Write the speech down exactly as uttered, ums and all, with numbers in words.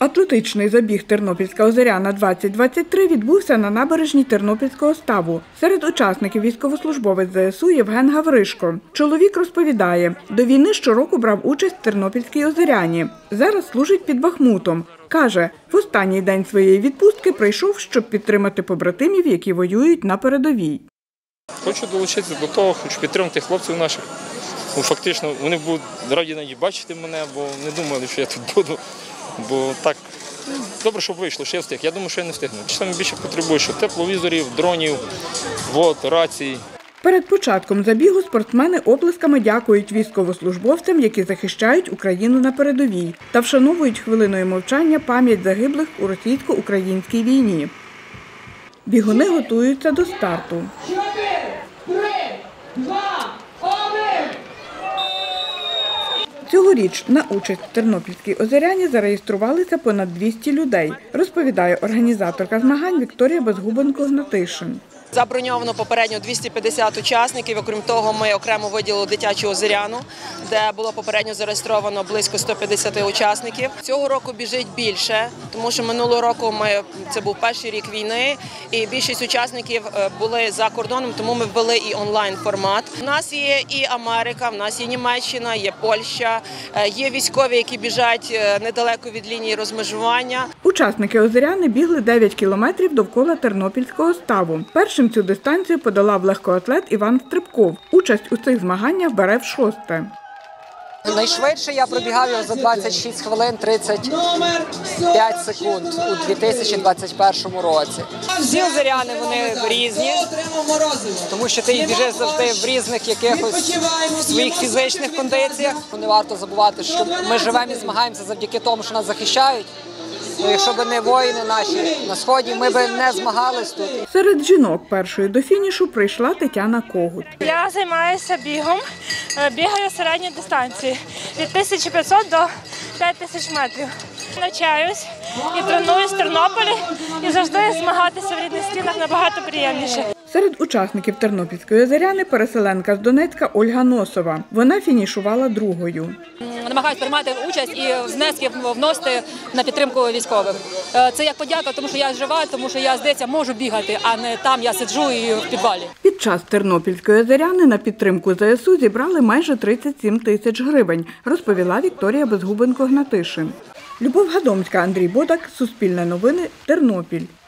Атлетичний забіг «Тернопільська Озеряна-двадцять двадцять три» відбувся на набережній Тернопільського ставу. Серед учасників військовослужбовець зе ес у Євген Гавришко. Чоловік розповідає, до війни щороку брав участь в Тернопільській Озеряні. Зараз служить під Бахмутом. Каже, в останній день своєї відпустки прийшов, щоб підтримати побратимів, які воюють на передовій. Хочу долучитися до того, хочу підтримати хлопців наших. Ну, фактично, вони будуть раді навіть бачити мене, бо не думали, що я тут буду. Бо так, добре, щоб вийшло, що я встиг. Я думаю, що я не встигну. Саме більше потребую, що тепловізорів, дронів, вод, рацій. Перед початком забігу спортсмени оплесками дякують військовослужбовцям, які захищають Україну на передовій, та вшановують хвилиною мовчання пам'ять загиблих у російсько-українській війні. Бігуни готуються до старту. Цьогоріч на участь в Тернопільській Озеряні зареєструвалися понад двісті людей, розповідає організаторка змагань Вікторія Безгубенко-Гнатишин. Заброньовано попередньо двісті п'ятдесят учасників, окрім того ми окремо виділили дитячу озеряну, де було попередньо зареєстровано близько ста п'ятдесяти учасників. Цього року біжить більше, тому що минулого року ми, це був перший рік війни і більшість учасників були за кордоном, тому ми ввели і онлайн-формат. У нас є і Америка, у нас є Німеччина, є Польща, є військові, які біжать недалеко від лінії розмежування. Учасники Озеряни бігли дев'ять кілометрів довкола Тернопільського ставу. Першим цю дистанцію подолав легкоатлет Іван Стрибков. Участь у цих змаганнях бере в шосте. Найшвидше я пробігав його за двадцять шість хвилин тридцять п'ять секунд у дві тисячі двадцять першому році. Всі озеряни, вони різні, тому що ти біжиш завжди в різних якихось своїх фізичних кондиціях. Не варто забувати, що ми живемо і змагаємося завдяки тому, що нас захищають. Якщо б не воїни наші на Сході, ми б не змагались тут. Серед жінок першою до фінішу прийшла Тетяна Когут. Я займаюся бігом, бігаю середні дистанції від тисячі п'ятсот до п'яти тисяч метрів. Навчаюсь і тренуюсь в Тернополі, і завжди змагатися в рідних стінах набагато приємніше. Серед учасників Тернопільської Озеряни переселенка з Донецька Ольга Носова. Вона фінішувала другою. Намагаюсь приймати участь і внески вносити на підтримку військових. Це як подяка, тому що я жива, тому що я, здається, можу бігати, а не там я сиджу і в підвалі. Під час Тернопільської Озеряни на підтримку зе ес у зібрали майже тридцять сім тисяч гривень, розповіла Вікторія Безгубенко-Гнатишин. Любов Гадомська, Андрій Бодак, Суспільне новини, Тернопіль.